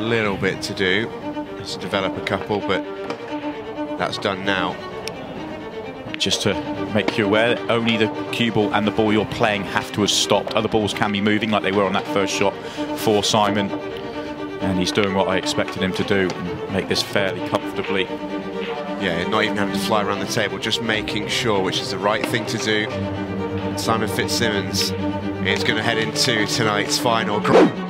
little bit to do. Has to develop a couple, but that's done now. Just to make you aware, only the cue ball and the ball you're playing have to have stopped. Other balls can be moving like they were on that first shot for Simon. And he's doing what I expected him to do and make this fairly comfortably. Yeah, not even having to fly around the table, just making sure, which is the right thing to do. Simon Fitzsimmons is going to head into tonight's final.